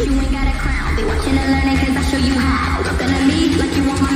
You ain't got a crown. They watching and learning cause I show you how. Looking at me like you want my